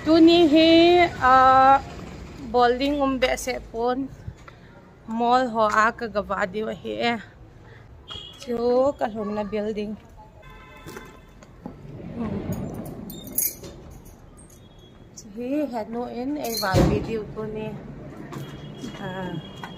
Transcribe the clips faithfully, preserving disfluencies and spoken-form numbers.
tu ni he building umbe se pon mall ho a ka gawadi wa he chu ka hom na building he had no in a video to ni ah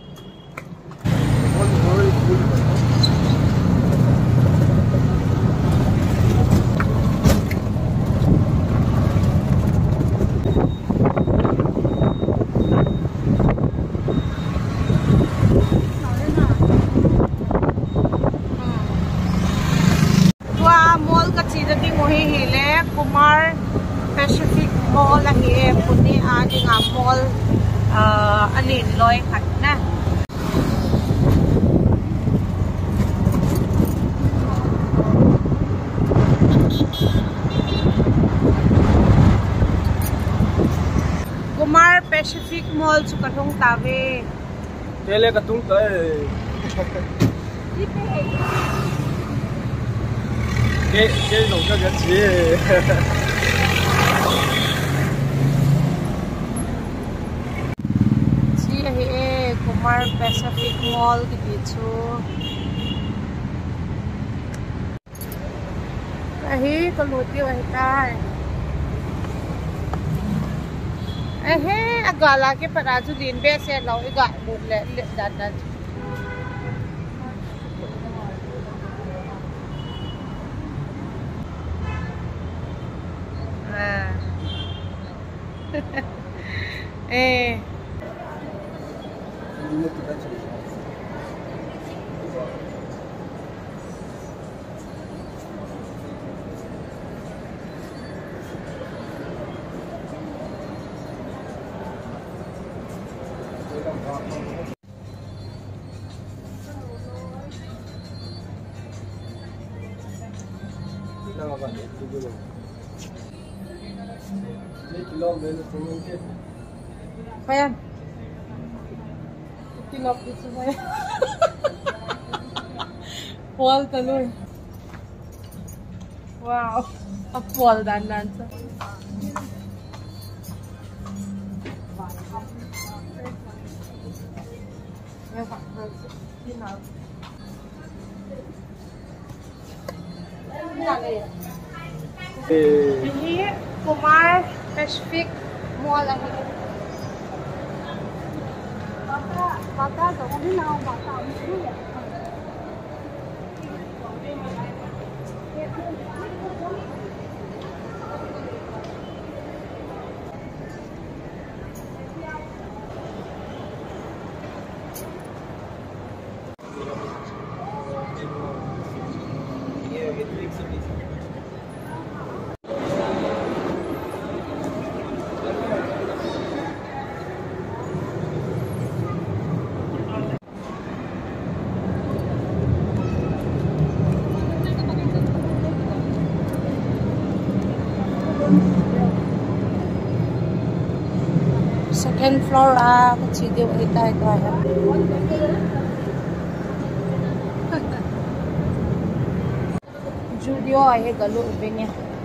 Kumar Pacific Mall ahi puni ani nga mall alin loy khat na Kumar Pacific Mall chu kathong tawe tele katung ta cái cái nông cho cái gì si ahi e Kumar Pacific Mall ki ti chu ahi kaluti wa hitai ahe agala ke paraju din be se law iga buk le le dan dan eh Ayan. Tilapit sa bayan. Paul taloy. Wow. A Paul dan dan sa. Ini Kumar Pacific Mall ahi. Bata dong ni nào bata ni ya. Second floor ah kecil kita itu ada. Studio ahe galu ubenya.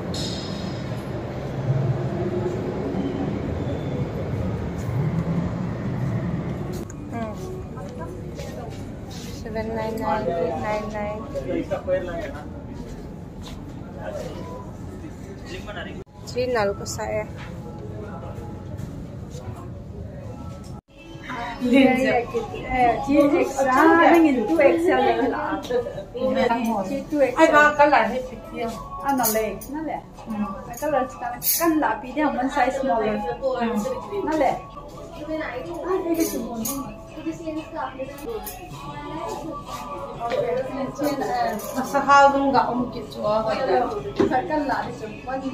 Hmm. seven nine nine eight nine nine. Channel ko saya. Lense eh G extra hangin two excel le la G two excel ai ba color he picture ano le na le ai color kan la pi dia one size smaller na le ai ke small sa halung ga om ki chwa ga sa kan la di one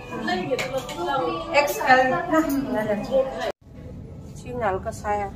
X L na na channel ka saya.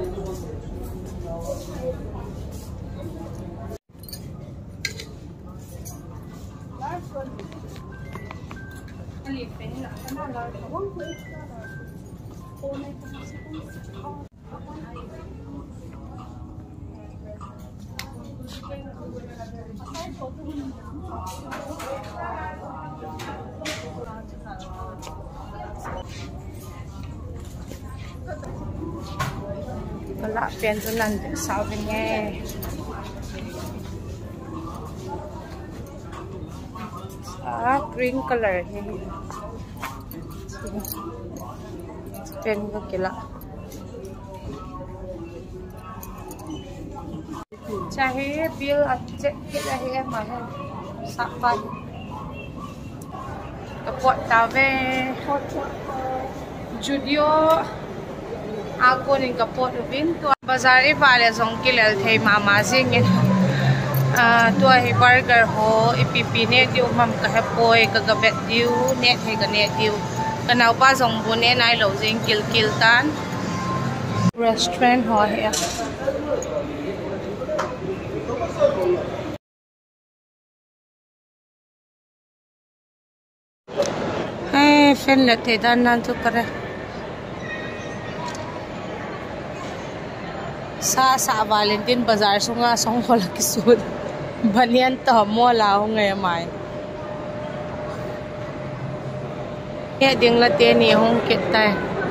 Wala, piento lang sabi niya. Ah, green color. Pen ko kila. Chahe bill at check kila hiya mahe. Sapat. Kapot tawe. Judio. Ako ning kapot ubin to bazar e vale zong kilal thei mama singin ah to hi burger ho ipipi ne diu mam ka hepoi ka gabet diu ne thei ka ne diu kanau pa zong bu ne nai lo jing kil kil tan restaurant ho he hey fen le thei dan nan tu kare sa sa Valentine Bazaar sunga song wala kisud banian ta mo la ho ngay mai ya ding la te ni hong ket tai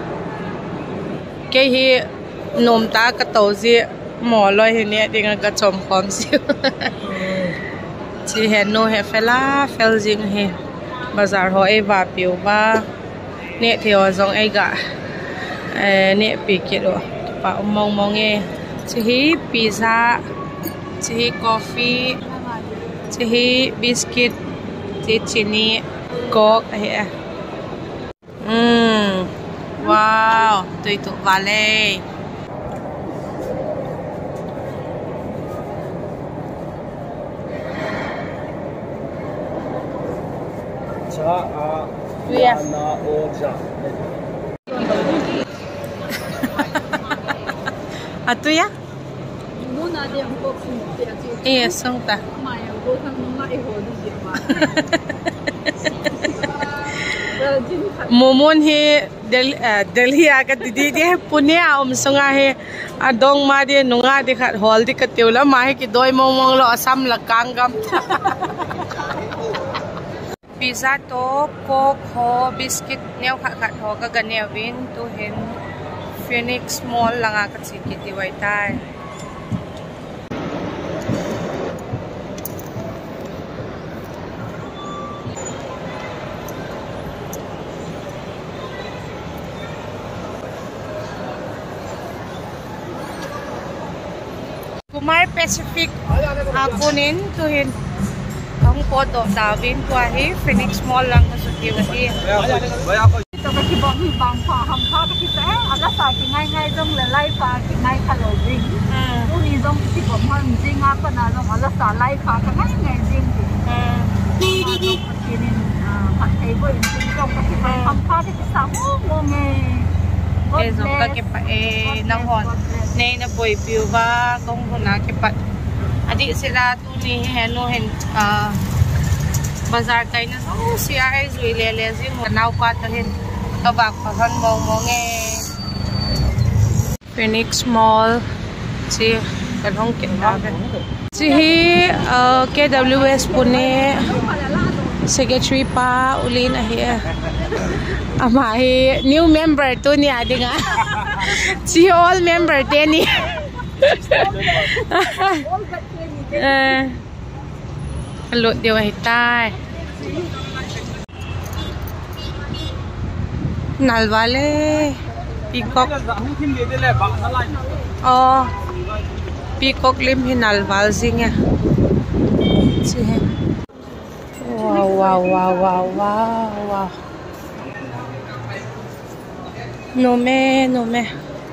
ke hi nom ta ka to ji mo loi hi ne ding ka chom khom si chi he no he fela fel jing he bazar ho e va piu ba ne theo zong ai ga ne pi ke ro pa mong mong e Chihi pizza, chihi coffee, chihi biscuit, chihi chini, coke here. Hmm, wow, tu itu vale. Cha a Yes. na oja. Atu ya? Muna dia kok semua dia. Iya, song ta. Mai aku kan mai ho di dia mah. Momon he Delhi Delhi aga didi de Pune om sunga he adong ma de nunga de khat hol de kateula ma he ki doi mong mong lo asam la kangam pizza to coke ho biscuit neu khat khat ho ka ganeu win to hen Phoenix Mall langa ka chiki diwai tai Kumar Pacific akunin tuhin ang podo dawin ko ahi Phoenix Mall lang ka suti wati Ito kasi bang bang pa ham pa kasi sa ala sa kingai ngai dong le lai pa kingai ka lo jing. Tu ni dong si bom han jing a pa na dong ala sa lai pa ka ngai ngai jing. Hmm. Dong kinin pa thai bo in jing dong kasi bang ham pa kasi sa mo mo nge. Eh zong ka ke pa eh nang hon nei na boy view ba kong huna ke pat adi sila tu ni heno hen ah bazar kai na so si ai zui le le jing nau pa ta hen kabak pa han mong mong e Phoenix Mall si kan hong ke na si hi K W S Pune secretary pa ulin ahi ama hi new member tu ni adi nga si all member te ni eh lo dia wai tai nal wale peacock oh peacock lim hi nal wal singa si wow wow wow wow wow wow no me no me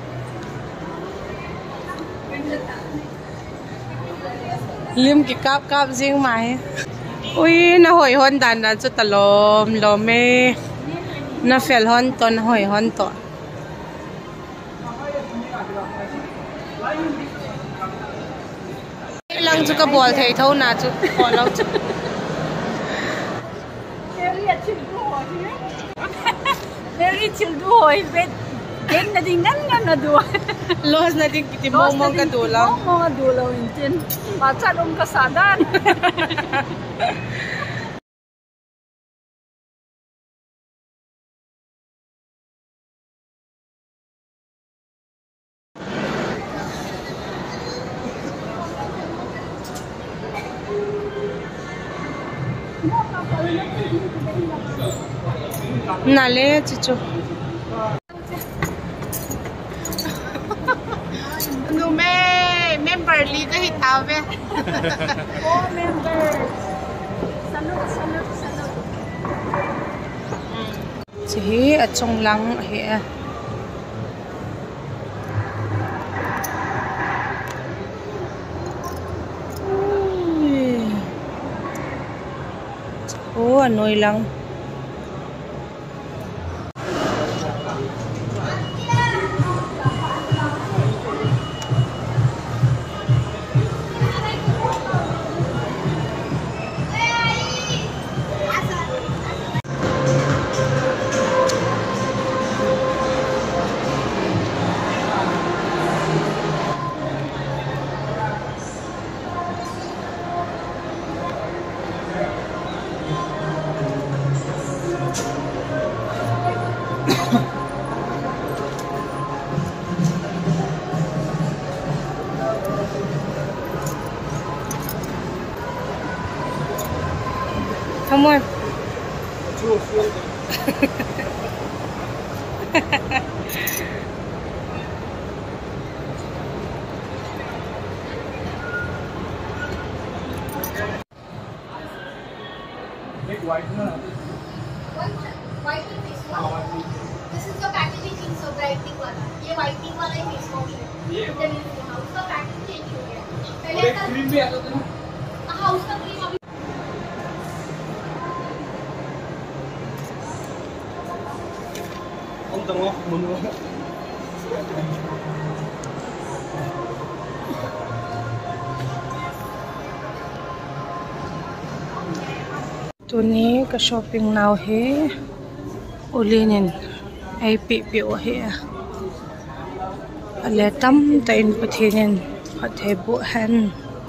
lim ki kap kap jing mai ui na hoi hon dan na chu talom lo me na fel hon ton hoi hon to lăng chú cái bò thầy thâu nà chú bỏ lâu chú Very chill doy, bet game na din ngan na do. Los na din kiti mo mo ka dulaw. Mo mo dulaw intin. Macha dong kasadan. Nale chicho. Nu me member li ka hitaw be. Oh member. Salud salud salud. Chi at chong lang he. Oh, anoy lang. Come on. Make white na. White face wash. This is the packaging thing, so brightening वाला. ये whitening वाला ही face wash है. ये उसका package change हो गया. पहले का क्रीम भी आता था ना. हाँ उसका क्रीम अभी. Ông tao ngó muốn ngó. ตัวนี้ก็ช้อปปิ้งนาวเฮโอลีนินไอปีปีโอเฮอะไรตั้มแต่อินพุทินินพัดเทบุฮัน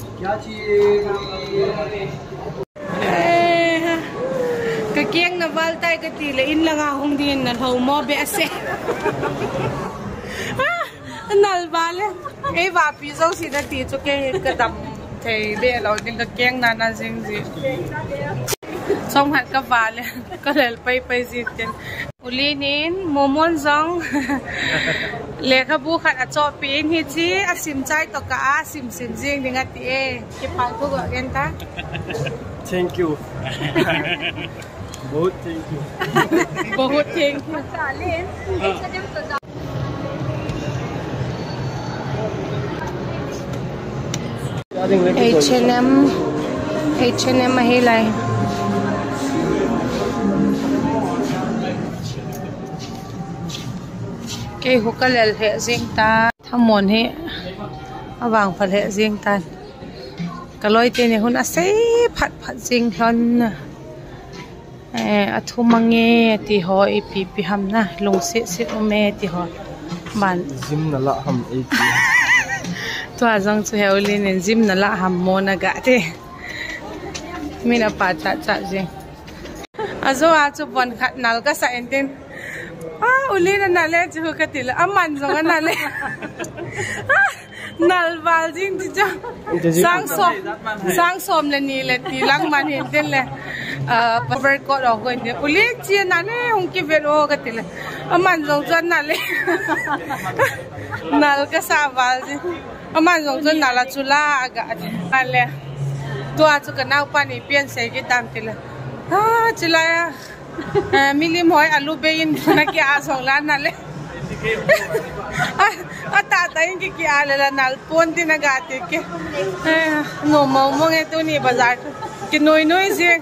กะเกียงนวัลไตกะตีเลยอินละงาหงดินนั่นเขามอเบสเซ่นั่นบาเลยไอ้ว่าพี่ส่งสินาทีจุกเกกระดำเทเบะเราดึงกะเกียงนั่นนั่นจริงสิสองพันกับบาทเลยก็เลยไปไปสิเจนอุลีนินโมมอนซองเลขาบูขัดอจอปีนฮิจิอาสิมใจตกกะอาสิมสินจิงดิงัดตีเอคิดพังทุกอย่างตา Thank you. बहुत thank you. बहुत thank you. Salin. H and M H and M มาให้ไรเกี่ยวกับเลเหะซิงตาทั้งหมดเหะระหว่างผัดเหะซิงตาก็ลอยเตเนี่ยคุณอาศัยผัดผัดซิงทันเอ่อทุมังเงที่หอยปีปีหำนะลงเสียเสียโอเมที่หอยบ้าน Zim na la ham eight. ตัวจังสุเหวลินซิมนั่นละหำโมนกะเตมีน่าปัดจัดจัดจริงอาจูอาจูบอลขัดนัลก็ใส่เอ็นตินอ่าอุลีนั่นนั่นเลยจูกติละอามันจงนั่นเลยนัลบาลจริงจ้ะสร้างสมสร้างสมเลยนี่เลยตีลังมันเห็นตินเลยเอ่อพับเบิร์กก็ออกกันเนี่ยอุลีเจียนั่นเลยหงกิเวโรกติเลยอามันจงจนนั่นเลยนัลก็สาบาลจริงอามันจงจนนัลจุลาอากาศนั่นเลยตัวจูกันเอาปานี่เปลี่ยนเสียกิตามติเลยอ่าจุลามิลิมหอยอาลูเบยินนักกีฬาสองล้านนั่นเลยอ่ะตาตาอินกีกีอาเลละนัลปนที่นักอาทิตย์กี่งงมองมองไอ้ตัวนี้บาซาร์กินน้อยน้อยสิ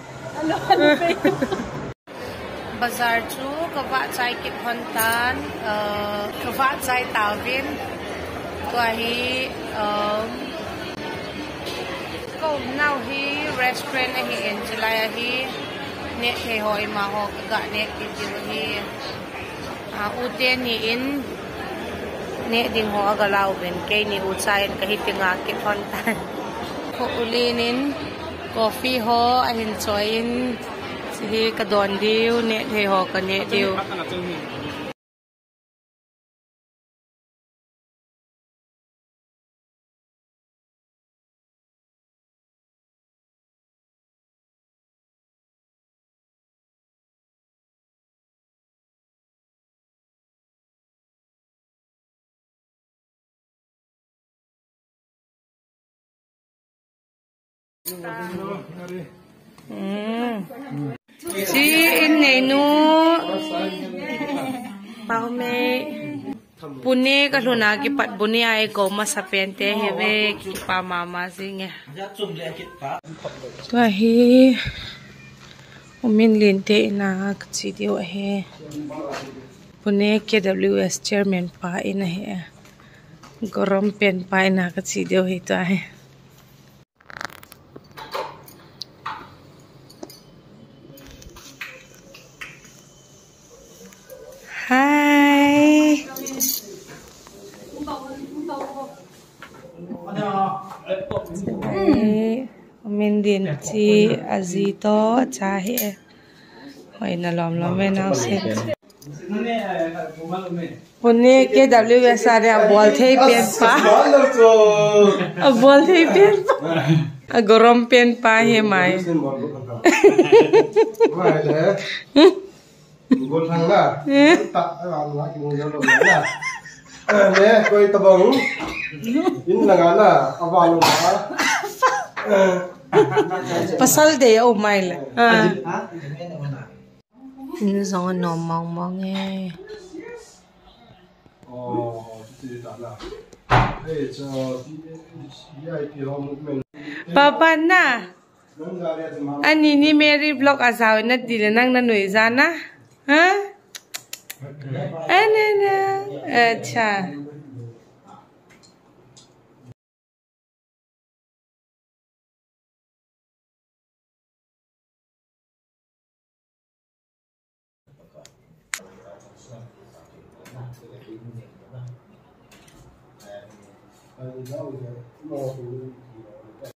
บาซาร์จูกว่าใจกินพันตันเอ่อกว่าใจตาวินตัวฮีเอ่อ now he restaurant hi enchilai hi ne the hoi ma ho ga ne ti ti hi a u te ni in ne ding ho ga lau ben ke ni u chai ka hi tinga ki thon ta ko ulin in coffee ho a hin choi in hi ka don diu ne the ho ka ne diu chị in này nu bao mê pune ka luna ki pat buni ai ko masapente heve ki pa mama singe to hi umin linte na chi dio he pune K W S chairman pa in he gorom pen pa na ka chi dio hi to he Hi. Mình điện chị Azito cha he. Hỏi na lom lom bên nào xem. Hôm nay K W S ra ball thay pen pa. A ball thay pen pa. A gorom pen pa he mai. Gol thang na ta ang la ki mo yo lo na ne koi tabong in la na awalo na Pasal de oh my la ah in zong no mong mong e oh ti ta la eh cho V I P home movement Papa na ani ni Mary vlog asaw na dila nang nanoi jana ha ana na acha I know that more